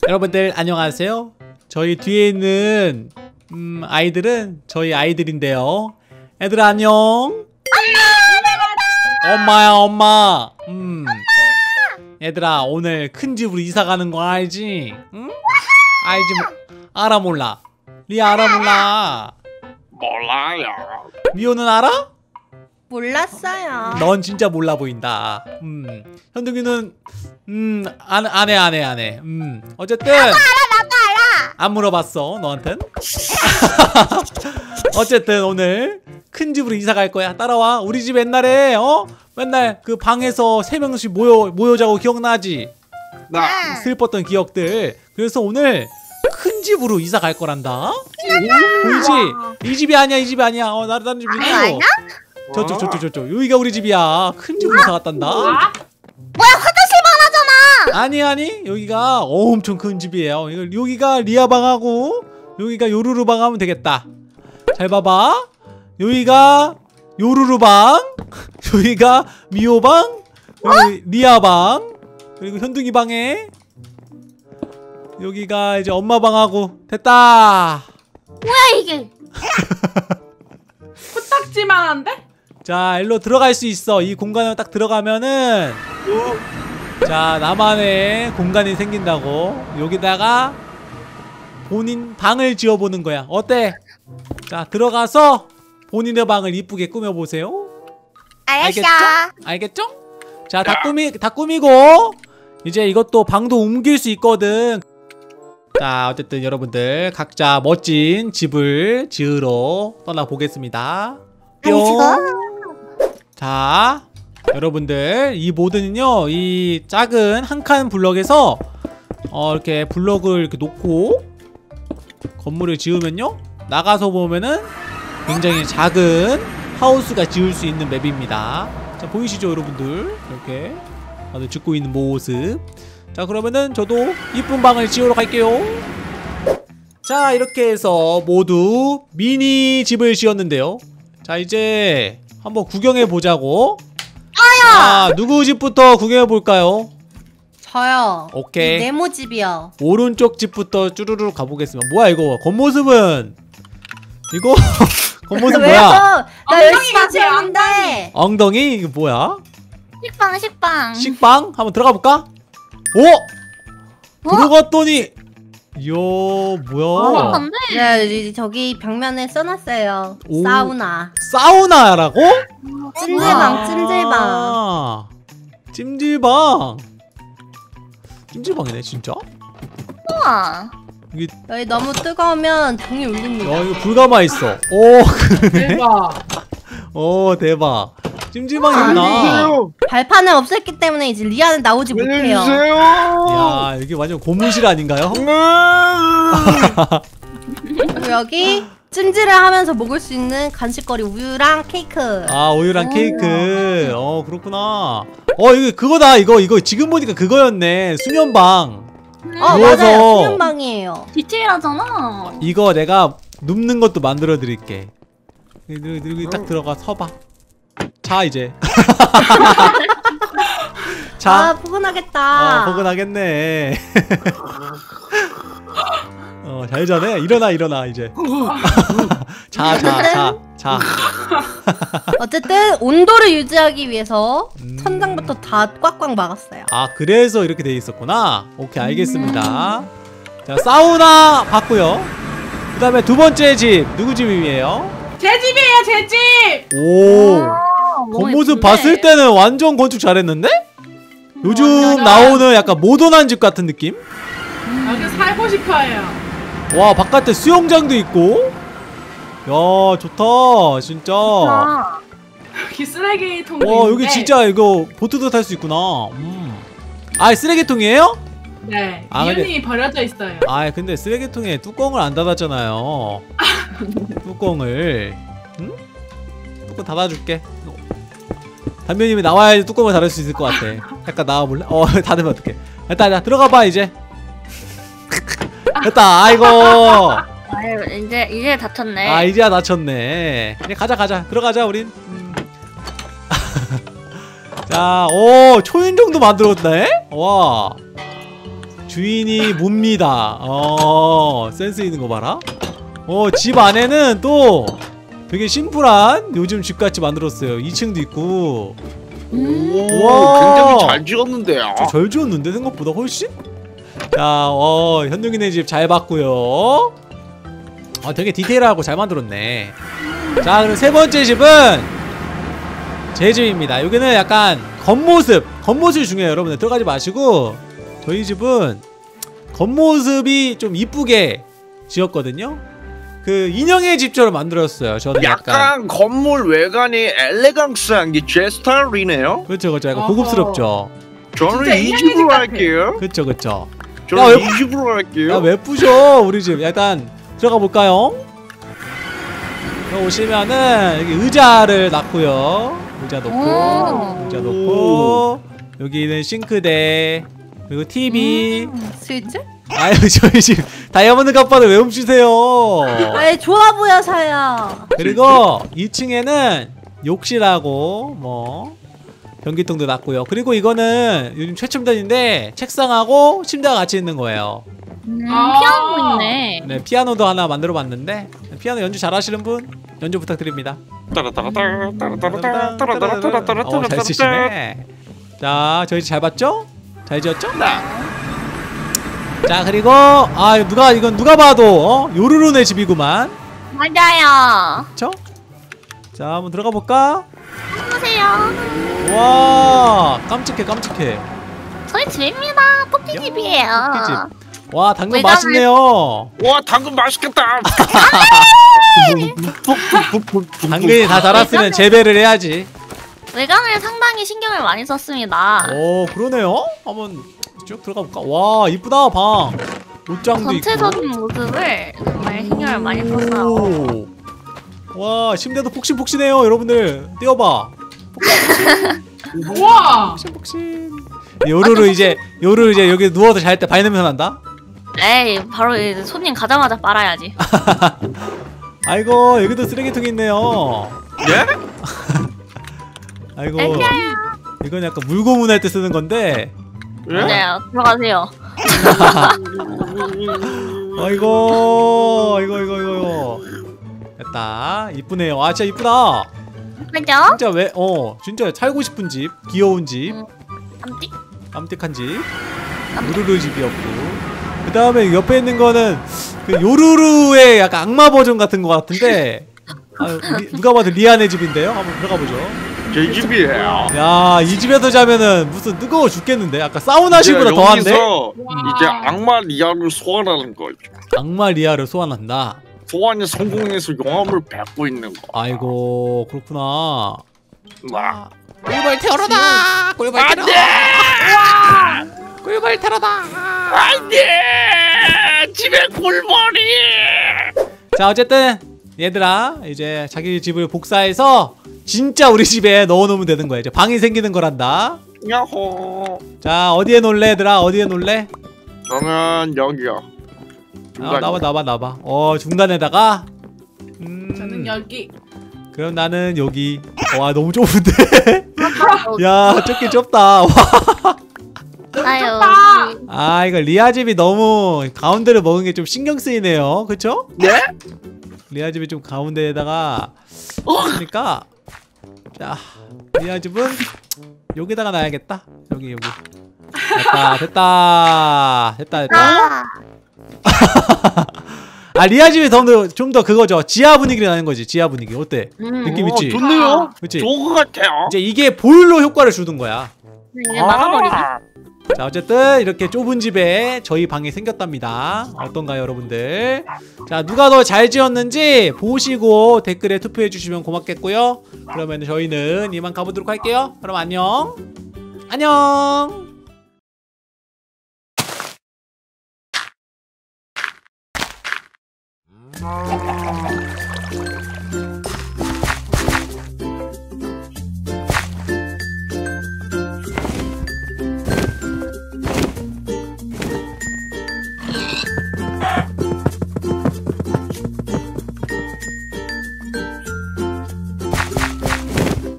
여러분들 안녕하세요. 저희 뒤에 있는 아이들은 저희 아이들인데요. 애들아 안녕. 엄마야 엄마. 얘들아 오늘 큰 집으로 이사 가는 거 알지? 응? 알지? 알아 몰라? 리아 알아 몰라? 몰라요. 미호는 알아? 몰랐어요. 넌 진짜 몰라 보인다. 현둥이는 안 해. 어쨌든 나도 알아. 안 물어봤어 너한텐. 어쨌든 오늘 큰 집으로 이사 갈 거야. 따라와. 우리 집 옛날에 맨날 그 방에서 3명씩 모여 자고 기억나지? 나 슬펐던 기억들. 그래서 오늘 큰 집으로 이사 갈 거란다. 보이지? 이 집이 아니야. 다른 집이고. 아니야? 저쪽 여기가 우리 집이야. 큰 집으로 이사 갔단다. 뭐야 화장실만 하잖아. 아니 여기가 엄청 큰 집이에요. 여기가 리아 방하고 여기가 요루루 방 하면 되겠다. 잘 봐봐. 여기가 요루루 방, 여기가 미호 방, 여기 리아 방, 그리고 현둥이 방에 여기가 이제 엄마 방하고 됐다. 뭐야 이게? 코딱지만한데? 자 일로 들어갈 수 있어. 이 공간에 딱 들어가면은 자 나만의 공간이 생긴다고. 여기다가 본인 방을 지어보는 거야. 어때? 자 들어가서 본인의 방을 이쁘게 꾸며보세요. 알겠죠? 자 다 꾸미고 이제 이것도 방도 옮길 수 있거든. 자 어쨌든 여러분들 각자 멋진 집을 지으러 떠나보겠습니다. 뿅. 자 여러분들 이 모드는요 이 작은 한 칸 블럭에서 이렇게 블럭을 이렇게 놓고 건물을 지으면요 나가서 보면은 굉장히 작은 하우스가 지을 수 있는 맵입니다. 자 보이시죠 여러분들? 이렇게 다들 짓고 있는 모습. 자 그러면은 저도 이쁜 방을 지으러 갈게요. 자 이렇게 해서 모두 미니 집을 지었는데요. 자 이제 한번 구경해 보자고. 자 누구 집부터 구경해 볼까요? 저요. 오케이. 네모 집이요. 오른쪽 집부터 쭈루루 가보겠습니다. 뭐야 이거 겉모습은 이거 겉모습 뭐야? 나 엉덩이 열심히 같아요, 지었는데. 엉덩이? 이거 뭐야? 식빵. 식빵? 한번 들어가 볼까? 오! 들어갔더니 이야 뭐야? 네, 저기 벽면에 써놨어요. 오. 사우나. 사우나라고? 찜질방. 찜질방. 찜질방이네 진짜? 우와. 이게 여기 너무 뜨거우면 종이 울립니다. 야 이거 불 감아 있어. 오 그러네. 대박. 오 대박. 찜질방이구나. 발판을 없앴기 때문에 이제 리아는 나오지 못해요. 야 이게 완전 고무실 아닌가요? 그리고 여기 찜질을 하면서 먹을 수 있는 간식거리 우유랑 케이크. 아 우유랑 케이크. 그렇구나. 이거 그거다. 이거 지금 보니까 그거였네. 수면방. 누워서 맞아요. 수면방이에요. 디테일하잖아. 이거 내가 눕는 것도 만들어 드릴게. 여기 딱 들어가 서봐. 자 이제. 자. 포근하겠다. 포근하겠네. 잘 자네. 일어나 이제. 자. 어쨌든 온도를 유지하기 위해서 천장부터 다 꽉꽉 막았어요. 아 그래서 이렇게 돼 있었구나. 오케이 알겠습니다. 자 사우나 봤고요. 그 다음에 두 번째 집 누구 집이에요? 제 집이에요, 제 집. 오 겉모습 봤을 때는 완전 건축 잘했는데? 요즘 완전 나오는 약간 모던한 집 같은 느낌? 여기 살고 싶어요. 와 바깥에 수영장도 있고. 야 좋다 진짜. 여기 쓰레기통도 와 있는데. 여기 진짜 이거 보트도 탈 수 있구나. 아 쓰레기통이에요? 네. 아, 이윤이 버려져 있어요. 아 근데 쓰레기통에 뚜껑을 안 닫았잖아요. 뚜껑을 응? 뚜껑 닫아줄게. 담배님이 나와야지 뚜껑을 닫을 수 있을 것 같아. 잠깐 나와볼래? 닫으면 어떡해. 됐다 들어가봐 이제. 됐다 아이고. 아유, 이제 다쳤네. 아 이제야 다쳤네. 이제 가자 들어가자 우린. 자, 오 초인종도 만들었네. 와 주인이 뭡니다. 센스 있는 거 봐라. 집 안에는 또 되게 심플한 요즘 집같이 만들었어요. 2층도 있고. 오, 와. 굉장히 잘 지었는데요. 잘 지었는데 생각보다 훨씬? 자, 현동이네 집 잘 봤고요. 되게 디테일하고 잘 만들었네. 자, 그럼 세 번째 집은 제 집입니다. 여기는 약간 겉모습이 중요해요. 여러분들 들어가지 마시고, 저희 집은 겉모습이 좀 이쁘게 지었거든요. 그 인형의 집처럼 만들었어요. 저는 약간 건물 외관이 엘레강스한 게 제 스타일이네요. 그렇죠. 약간 어허. 고급스럽죠. 저는 진짜 이 인형의 집으로 집 같아. 할게요. 그쵸. 저는 야, 이 집으로 할게요. 왜 부셔 우리 집. 일단 들어가 볼까요? 오시면은 여기 의자를 놨고요. 의자 놓고 여기는 싱크대 그리고 TV. 스위치? 아유 저희 집 다이아몬드 갑바를 왜 훔치세요? 아이 좋아 보여서요. 그리고 2층에는 욕실하고 뭐 변기통도 놨고요. 그리고 이거는 요즘 최첨단인데 책상하고 침대가 같이 있는 거예요. 피아노 있네. 네, 피아노도 하나 만들어봤는데 피아노 연주 잘하시는 분 연주 부탁드립니다. 잘 치시네. 자, 저희 잘 봤죠? 잘 지었죠? 자, 그리고 이건 누가 봐도 요루루네 집이구만. 맞아요. 그쵸? 자, 한번 들어가 볼까? 안녕하세요. 와, 깜찍해. 저희 집입니다. 토끼 집이에요. 토끼집. 와, 당근 외관을- 맛있네요. 와, 당근 맛있겠다. 당근이 다 자랐으면 재배를 해야지. 외관을 상당히 신경을 많이 썼습니다. 오, 그러네요. 한번 쭉 들어가 볼까? 와, 이쁘다 방. 옷장도 있고. 전체적인 모습을 정말 신경을 많이 썼어요. 오. 와, 침대도 폭신폭신해요. 여러분들 띄워봐. 우와. 폭신폭신. 요루루 이제 여기 누워서 잘 때 발냄새 난다. 에이, 바로 이제 손님 가자마자 빨아야지. 아이고, 여기도 쓰레기통이 있네요. 예? 아이고, 이건 약간 물고문 할 때 쓰는 건데. 예? 맞아요. 들어가세요. 아이고, 이거. 됐다. 이쁘네요. 아, 진짜 이쁘다. 그죠? 진짜 진짜 살고 싶은 집, 귀여운 집, 깜찍. 깜찍한 집, 요루루 집이었고. 그 다음에 옆에 있는 거는 그 요루루의 약간 악마 버전 같은 거 같은데. 누가 봐도 리안의 집인데요. 한번 들어가 보죠. 제 집이에요. 야, 이 집에서 자면은 무슨 뜨거워 죽겠는데? 아까 사우나식보다 이제 더한데? 여기서 와. 이제 악마 리아를 소환하는 거죠. 악마 리아를 소환한다. 소환이 성공해서 용암을 뱉고 있는 거. 아이고, 그렇구나. 와. 꿀벌 테러다! 꿀벌 테러! 안돼! 꿀벌 테러다! 안돼! 집에 꿀벌이! 자, 어쨌든 얘들아, 이제 자기 집을 복사해서 진짜 우리 집에 넣어놓으면 되는 거야. 이제 방이 생기는 거란다. 야호. 자, 어디에 놀래, 얘들아? 어디에 놀래? 저는 여기요. 나봐. 중간에다가. 저는 여기. 그럼 나는 여기. 와, 너무 좁은데? 야, 좁긴 좁다. 와. 아유. 아, 이거 리아 집이 너무 가운데를 먹은 게 좀 신경 쓰이네요. 그쵸? 네? 리아 집이 좀 가운데에다가 그러니까 자, 리아 집은 여기다가 놔야겠다. 여기. 됐다. 아, 리아 집이 좀 더 그거죠. 지하 분위기를 나는 거지. 지하 분위기. 어때? 느낌 있지? 좋네요. 그치? 좋은 것 같아요. 이제 이게 보일러 효과를 주는 거야. 이제 막아버리기. 자, 어쨌든 이렇게 좁은 집에 저희 방이 생겼답니다. 어떤가요, 여러분들? 자, 누가 더 잘 지었는지 보시고 댓글에 투표해 주시면 고맙겠고요. 그러면 저희는 이만 가보도록 할게요. 그럼 안녕. 안녕.